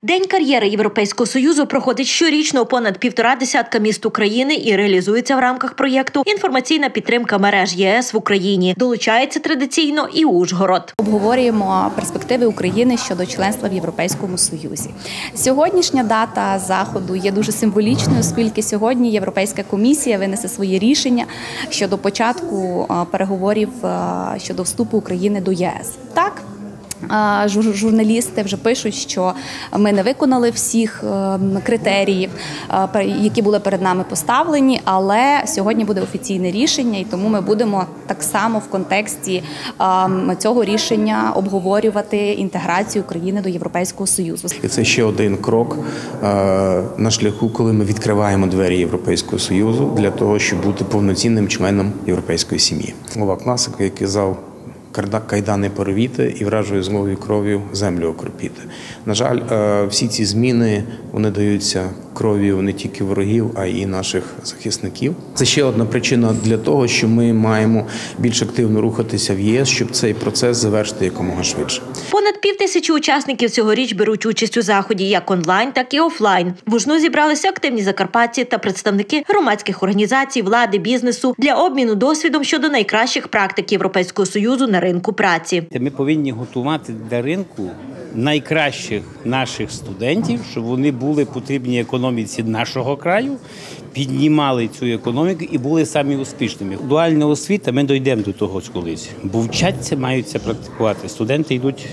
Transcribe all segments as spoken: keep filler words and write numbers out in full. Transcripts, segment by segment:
День кар'єри Європейського Союзу проходить щорічно у понад півтора десятка міст України і реалізується в рамках проєкту «Інформаційна підтримка мереж ЄС в Україні». Долучається традиційно і Ужгород. Обговорюємо перспективи України щодо членства в Європейському Союзі. Сьогоднішня дата заходу є дуже символічною, оскільки сьогодні Європейська комісія винесе свої рішення щодо початку переговорів щодо вступу України до ЄС. Так, журналісти вже пишуть, що ми не виконали всіх критеріїв, які були перед нами поставлені, але сьогодні буде офіційне рішення, і тому ми будемо так само в контексті цього рішення обговорювати інтеграцію України до Європейського Союзу. І це ще один крок на шляху, коли ми відкриваємо двері Європейського Союзу для того, щоб бути повноцінним членом європейської сім'ї. Слова класика, який казав: кайдани порвіти і вражою злою кров'ю землю окропіти. На жаль, всі ці зміни, вони даються кров'ю не тільки ворогів, а й наших захисників. Це ще одна причина для того, що ми маємо більш активно рухатися в ЄС, щоб цей процес завершити якомога швидше. Понад півтисячі учасників цьогоріч беруть участь у заході як онлайн, так і офлайн. В Ужну зібралися активні закарпатці та представники громадських організацій, влади, бізнесу для обміну досвідом щодо найкращих практик Європейського Союзу на ринку праці. Ми повинні готувати для ринку найкращих наших студентів, щоб вони були потрібні економіці нашого краю, піднімали цю економіку і були самі успішними. Дуальна освіта, ми дійдемо до того колись, бо вчаться, мають це практикувати. Студенти йдуть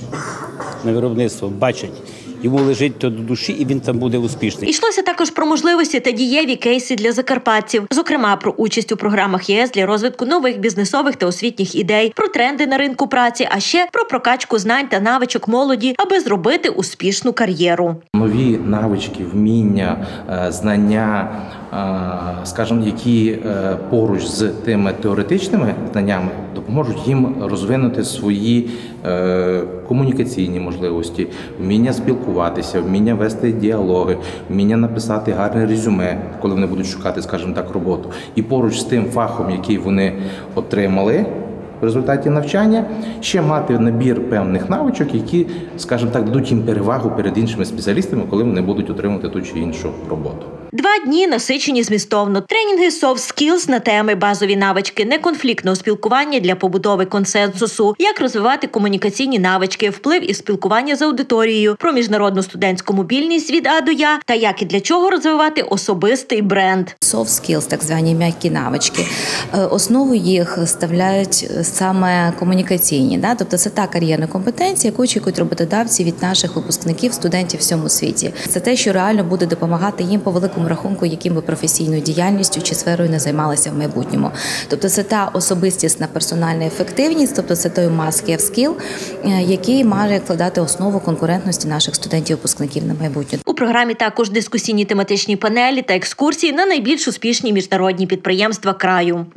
на виробництво, бачать, йому лежить то до душі, і він там буде успішний. Йшлося також про можливості та дієві кейси для закарпатців. Зокрема, про участь у програмах ЄС для розвитку нових бізнесових та освітніх ідей, про тренди на ринку праці, а ще про прокачку знань та навичок молоді, аби зробити успішну кар'єру. Нові навички, вміння, знання, скажімо, які поруч з тими теоретичними знаннями допоможуть їм розвинути свої комунікаційні можливості, вміння спілкуватися, вміння вести діалоги, вміння написати гарне резюме, коли вони будуть шукати, скажімо так, роботу. І поруч з тим фахом, який вони отримали в результаті навчання, ще мати набір певних навичок, які, скажімо так, дадуть їм перевагу перед іншими спеціалістами, коли вони будуть отримувати ту чи іншу роботу. Два дні насичені змістовно. Тренінги soft skills на теми базові навички неконфліктного спілкування для побудови консенсусу, як розвивати комунікаційні навички, вплив і спілкування з аудиторією, про міжнародну студентську мобільність від А до Я та як і для чого розвивати особистий бренд. Soft skills, так звані м'які навички, основу їх ставляють саме комунікаційні, да? Тобто це та кар'єрна компетенція, яку очікують роботодавці від наших випускників, студентів в всьому світі. Це те, що реально буде допомагати їм по великому рахунку, яким би професійною діяльністю чи сферою не займалися в майбутньому. Тобто це та особистісна персональна ефективність, тобто це той must-have skill, який має вкладати основу конкурентності наших студентів-випускників на майбутнє. У програмі також дискусійні тематичні панелі та екскурсії на найбільш успішні міжнародні підприємства краю.